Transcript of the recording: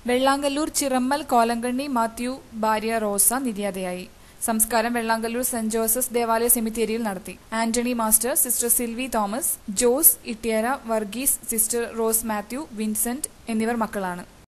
വെള്ളാങ്കല്ലൂർ ചിറമ്മൽ കോലങ്കണ്ണി മാത്യു ഭാര്യ റോസ നിര്യാതയായി. സംസ്കാരം Vellangallur saint Joseph's ദേവാലയ സെമിത്തേരിയിൽ നടത്തി. Antony master, sister Silvy Thomas, Jose Ittiyara, Varghese, sister Rose Mathew, Vincent എന്നിവർ മക്കളാണ്.